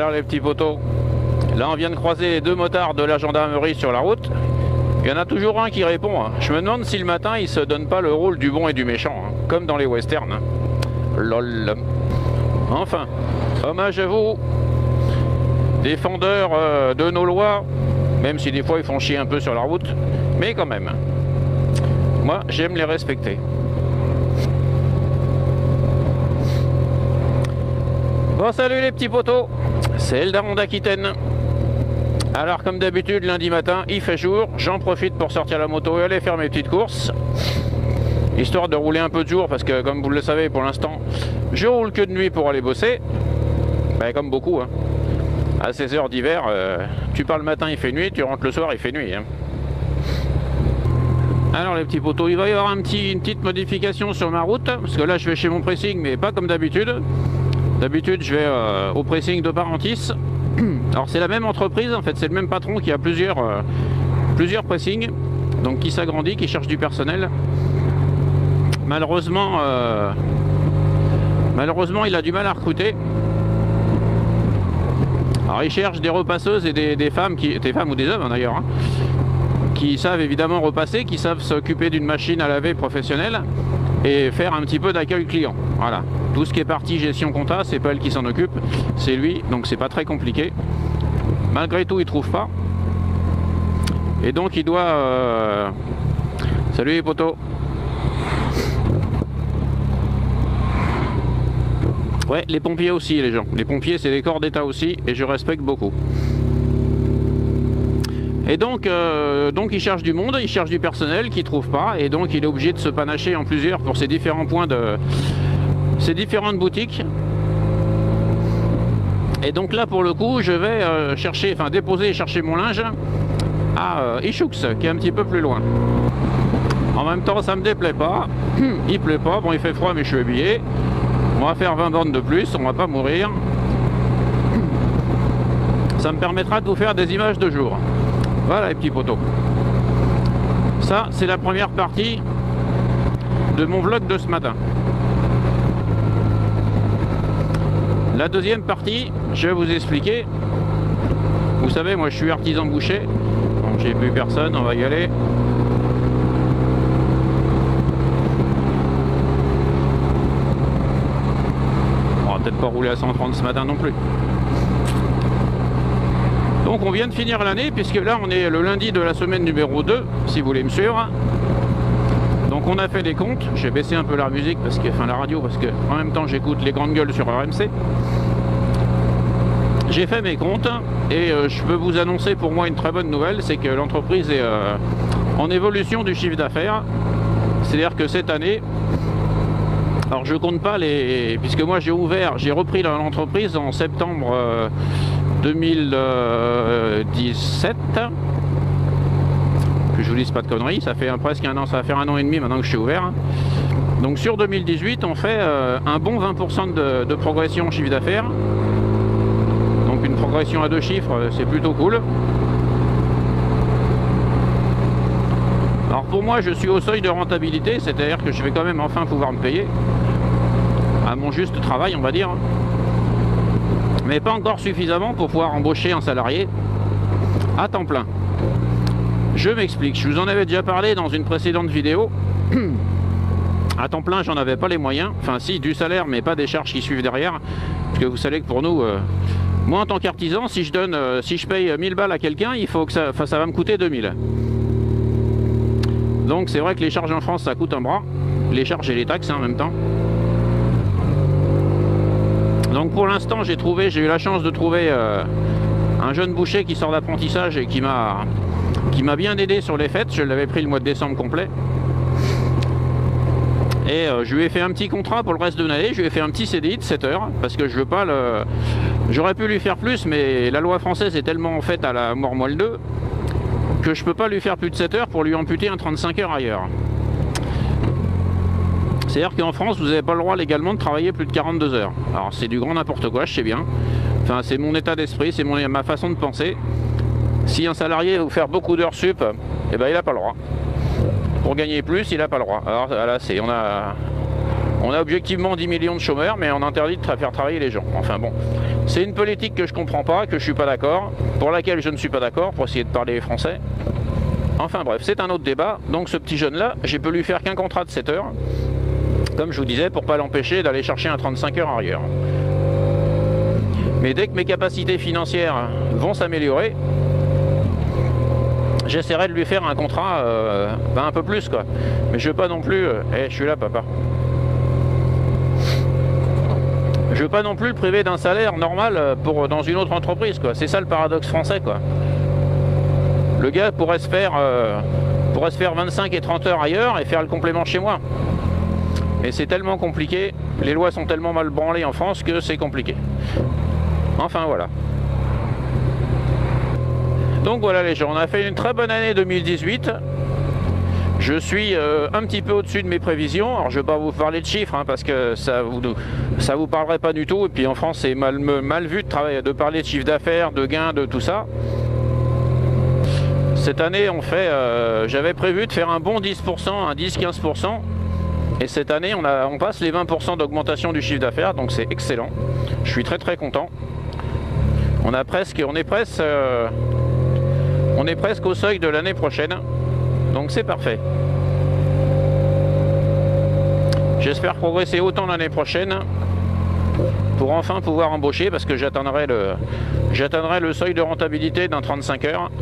Alors les petits potos, là on vient de croiser les deux motards de la gendarmerie sur la route. Il y en a toujours un qui répond. Je me demande si le matin il se donne pas le rôle du bon et du méchant, comme dans les westerns. Lol. Enfin, hommage à vous, défendeurs de nos lois, même si des fois ils font chier un peu sur la route, mais quand même. Moi j'aime les respecter. Bon, salut les petits potos, c'est le daron d'Aquitaine. Alors comme d'habitude lundi matin il fait jour, j'en profite pour sortir la moto et aller faire mes petites courses, histoire de rouler un peu de jour parce que comme vous le savez pour l'instant je roule que de nuit pour aller bosser, ben, comme beaucoup à ces heures d'hiver, tu pars le matin il fait nuit, tu rentres le soir il fait nuit Alors les petits potos, il va y avoir une petite modification sur ma route, parce que là je vais chez mon pressing mais pas comme d'habitude. D'habitude je vais au pressing de Parentis. Alors c'est la même entreprise en fait, c'est le même patron qui a plusieurs pressings, donc qui s'agrandit, qui cherche du personnel. Malheureusement il a du mal à recruter. Alors il cherche des repasseuses et des femmes, des femmes ou des hommes d'ailleurs, qui savent évidemment repasser, qui savent s'occuper d'une machine à laver professionnelle et faire un petit peu d'accueil client. Voilà, tout ce qui est partie gestion compta, c'est pas elle qui s'en occupe, c'est lui, donc c'est pas très compliqué. Malgré tout il trouve pas, et donc il doit salut les potos. Ouais, les pompiers aussi les gens, les pompiers c'est des corps d'état aussi et je respecte beaucoup. Et donc il cherche du monde, il cherche du personnel qu'il trouve pas, et donc il est obligé de se panacher en plusieurs pour ces différents points ces différentes boutiques. Et donc là pour le coup je vais déposer et chercher mon linge à Ichoux, qui est un petit peu plus loin. En même temps ça me déplaît pas, il pleut pas, bon il fait froid mais je suis habillé. On va faire 20 bornes de plus, on va pas mourir. Ça me permettra de vous faire des images de jour. Voilà les petits potos. Ça c'est la première partie de mon vlog de ce matin. La deuxième partie, je vais vous expliquer. Vous savez, moi je suis artisan boucher. Bon, j'ai plus personne, on va y aller. On va peut-être pas rouler à 130 ce matin non plus. Donc on vient de finir l'année, puisque là on est le lundi de la semaine numéro 2, si vous voulez me suivre. Donc on a fait des comptes, j'ai baissé un peu la musique, la radio, parce que en même temps j'écoute les grandes gueules sur RMC. J'ai fait mes comptes, et je peux vous annoncer pour moi une très bonne nouvelle, c'est que l'entreprise est en évolution du chiffre d'affaires. C'est-à-dire que cette année, alors je compte pas puisque moi j'ai repris l'entreprise en septembre 2017. Que je vous dise pas de conneries, ça fait presque un an, ça va faire 1 an et demi maintenant que je suis ouvert. Donc sur 2018 on fait un bon 20% de progression en chiffre d'affaires. Donc une progression à 2 chiffres, c'est plutôt cool. Alors pour moi je suis au seuil de rentabilité, c'est-à-dire que je vais quand même enfin pouvoir me payer à mon juste travail, on va dire, mais pas encore suffisamment pour pouvoir embaucher un salarié à temps plein. Je m'explique, je vous en avais déjà parlé dans une précédente vidéo. À temps plein j'en avais pas les moyens, enfin si, du salaire mais pas des charges qui suivent derrière, parce que vous savez que pour nous, moi en tant qu'artisan, si je paye 1000 balles à quelqu'un, il faut que ça va me coûter 2000. Donc c'est vrai que les charges en France ça coûte un bras, les charges et les taxes en même temps. Donc pour l'instant j'ai eu la chance de trouver un jeune boucher qui sort d'apprentissage et qui m'a bien aidé sur les fêtes. Je l'avais pris le mois de décembre complet. Et je lui ai fait un petit contrat pour le reste de l'année, je lui ai fait un petit CDI de 7 heures, parce que je veux pas le... J'aurais pu lui faire plus, mais la loi française est tellement en fait à la mort moelle 2 que je peux pas lui faire plus de 7 heures pour lui amputer un 35 heures ailleurs. C'est-à-dire qu'en France, vous n'avez pas le droit légalement de travailler plus de 42 heures. Alors c'est du grand n'importe quoi, je sais bien. Enfin, c'est mon état d'esprit, c'est ma façon de penser. Si un salarié veut faire beaucoup d'heures sup, eh ben, il n'a pas le droit. Pour gagner plus, il n'a pas le droit. Alors là, On a objectivement 10 millions de chômeurs, mais on interdit de faire travailler les gens. Enfin bon, c'est une politique que je comprends pas, que je suis pas d'accord, pour laquelle je ne suis pas d'accord, pour essayer de parler français. Enfin bref, c'est un autre débat. Donc ce petit jeune-là, j'ai pu lui faire qu'un contrat de 7 heures, comme je vous disais, pour pas l'empêcher d'aller chercher un 35 heures ailleurs. Mais dès que mes capacités financières vont s'améliorer, j'essaierai de lui faire un contrat un peu plus, quoi. Mais je veux pas non plus... je suis là, papa. Je veux pas non plus le priver d'un salaire normal dans une autre entreprise, quoi. C'est ça le paradoxe français, quoi. Le gars pourrait se faire 25 et 30 heures ailleurs et faire le complément chez moi. Et c'est tellement compliqué, les lois sont tellement mal branlées en France que c'est compliqué. Enfin voilà. Donc voilà les gens, on a fait une très bonne année 2018. Je suis un petit peu au-dessus de mes prévisions. Alors je ne vais pas vous parler de chiffres parce que ça vous parlerait pas du tout. Et puis en France c'est mal vu de parler de chiffre d'affaires, de gains, de tout ça. Cette année j'avais prévu de faire un bon 10%, un 10-15%. Et cette année on passe les 20% d'augmentation du chiffre d'affaires, donc c'est excellent. Je suis très très content. On est presque au seuil de l'année prochaine, donc c'est parfait. J'espère progresser autant l'année prochaine pour enfin pouvoir embaucher, parce que j'atteindrai le seuil de rentabilité d'un 35 heures.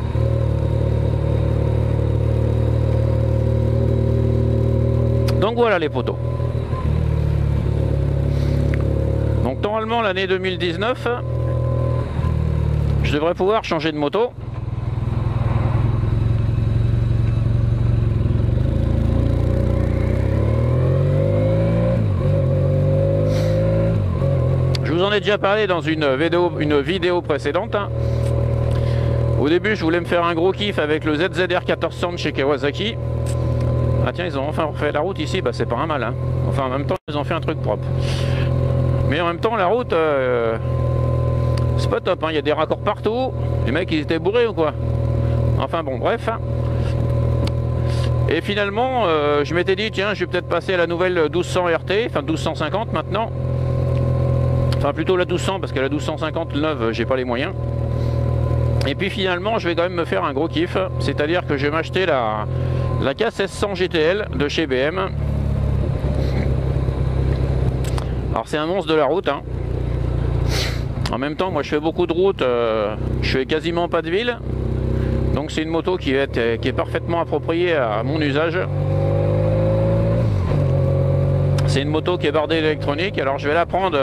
Donc voilà les potos. Donc normalement l'année 2019, je devrais pouvoir changer de moto. Je vous en ai déjà parlé dans une vidéo précédente. Au début je voulais me faire un gros kiff avec le ZZR 1400 chez Kawasaki. Ah tiens, ils ont enfin refait la route ici, bah c'est pas un mal. Enfin en même temps ils ont fait un truc propre. Mais en même temps la route c'est pas top, il y a des raccords partout. Les mecs ils étaient bourrés ou quoi? Enfin bon bref. Et finalement je m'étais dit tiens je vais peut-être passer à la nouvelle 1200 RT, enfin 1250 maintenant. Enfin plutôt la 1200 parce que la 1250 neuve j'ai pas les moyens. Et puis finalement je vais quand même me faire un gros kiff. C'est-à-dire que je vais m'acheter la K1600 GTL de chez BM. Alors c'est un monstre de la route. En même temps moi je fais beaucoup de routes, je fais quasiment pas de ville. Donc c'est une moto qui est parfaitement appropriée à mon usage. C'est une moto qui est bardée d'électronique. Alors je vais la prendre...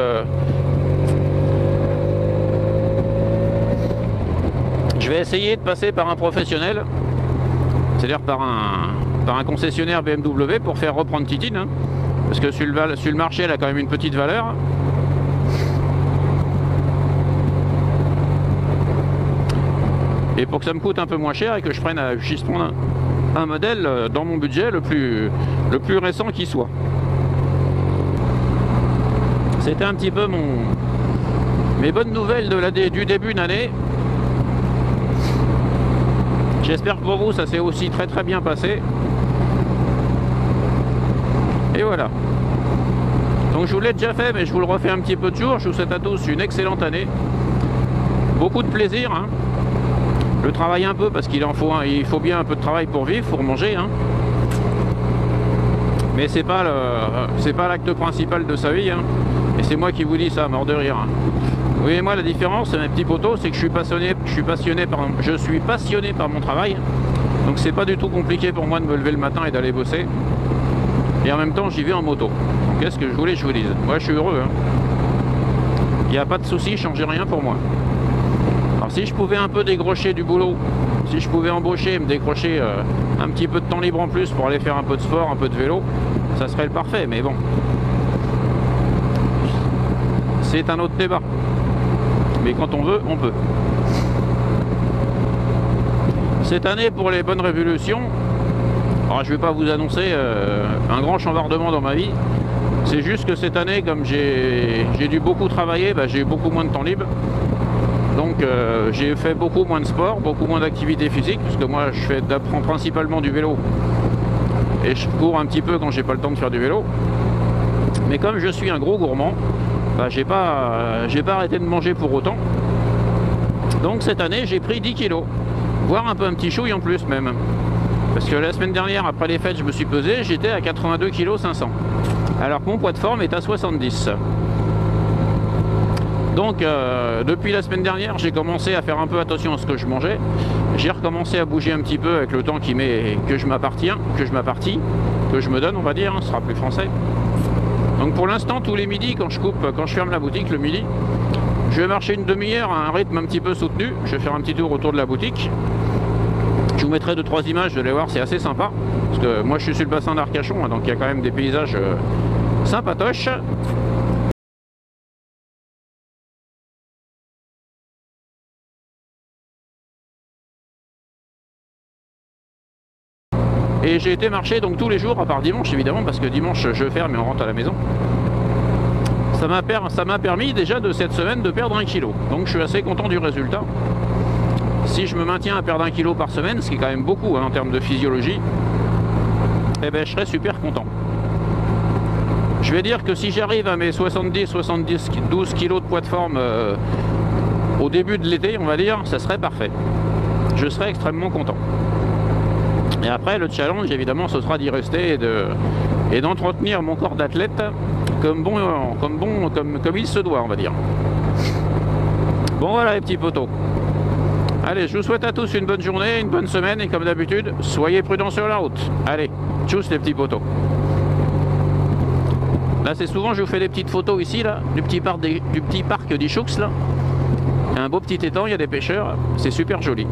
je vais essayer de passer par un professionnel. C'est-à-dire par un concessionnaire BMW pour faire reprendre Titine. Parce que sur le marché elle a quand même une petite valeur. Et pour que ça me coûte un peu moins cher et que je puisse prendre un modèle dans mon budget le plus récent qui soit. C'était un petit peu mes bonnes nouvelles du début d'année. J'espère que pour vous ça s'est aussi très très bien passé. Et voilà. Donc je vous l'ai déjà fait mais je vous le refais un petit peu de jour. Je vous souhaite à tous une excellente année. Beaucoup de plaisir. Le travail un peu parce qu'il faut bien un peu de travail pour vivre, pour manger. Mais c'est pas l'acte principal de sa vie. Et c'est moi qui vous dis ça, mort de rire. Vous voyez moi la différence, mes petits potos, c'est que je suis passionné par mon travail. Donc c'est pas du tout compliqué pour moi de me lever le matin et d'aller bosser. Et en même temps j'y vais en moto. Donc qu'est-ce que je voulais que je vous dise? Moi je suis heureux. Il n'y a pas de souci, changez rien pour moi. Alors si je pouvais un peu décrocher du boulot, si je pouvais embaucher et me décrocher un petit peu de temps libre en plus pour aller faire un peu de sport, un peu de vélo, ça serait le parfait, mais bon. C'est un autre débat. Mais quand on veut, on peut. Cette année, pour les bonnes révolutions, alors je ne vais pas vous annoncer un grand chambardement dans ma vie. C'est juste que cette année, comme j'ai dû beaucoup travailler, j'ai eu beaucoup moins de temps libre. Donc j'ai fait beaucoup moins de sport, beaucoup moins d'activité physique, puisque moi j'apprends principalement du vélo. Et je cours un petit peu quand j'ai pas le temps de faire du vélo. Mais comme je suis un gros gourmand, bah, j'ai pas arrêté de manger pour autant. Donc cette année j'ai pris 10 kilos, voire un petit chouille en plus même. Parce que la semaine dernière, après les fêtes, je me suis pesé, j'étais à 82 kg 500. Alors que mon poids de forme est à 70. Donc depuis la semaine dernière, j'ai commencé à faire un peu attention à ce que je mangeais. J'ai recommencé à bouger un petit peu avec le temps que je me donne, on va dire, ce sera plus français. Donc pour l'instant, tous les midis, quand je ferme la boutique le midi, je vais marcher une demi-heure à un rythme un petit peu soutenu. Je vais faire un petit tour autour de la boutique. Je vous mettrai 2-3 images, vous allez voir, c'est assez sympa. Parce que moi je suis sur le bassin d'Arcachon, hein, donc il y a quand même des paysages sympatoches. Et j'ai été marcher donc tous les jours, à part dimanche évidemment, parce que dimanche je ferme et on rentre à la maison. Ça m'a permis déjà de cette semaine de perdre 1 kg. Donc je suis assez content du résultat. Si je me maintiens à perdre 1 kg par semaine, ce qui est quand même beaucoup hein, en termes de physiologie, eh ben, je serais super content. Je vais dire que si j'arrive à mes 12 kg de poids de forme au début de l'été, on va dire, ça serait parfait. Je serais extrêmement content. Et après, le challenge, évidemment, ce sera d'y rester et d'entretenir mon corps d'athlète comme il se doit, on va dire. Bon, voilà les petits potos. Allez, je vous souhaite à tous une bonne journée, une bonne semaine, et comme d'habitude, soyez prudents sur la route. Allez, tchuss les petits potos. Là, c'est souvent, je vous fais des petites photos ici, là, du petit parc des Choux, là. Il y a un beau petit étang, il y a des pêcheurs, c'est super joli.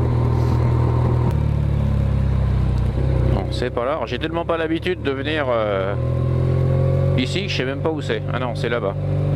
C'est pas là, j'ai tellement pas l'habitude de venir ici que je sais même pas où c'est. Ah non, c'est là-bas.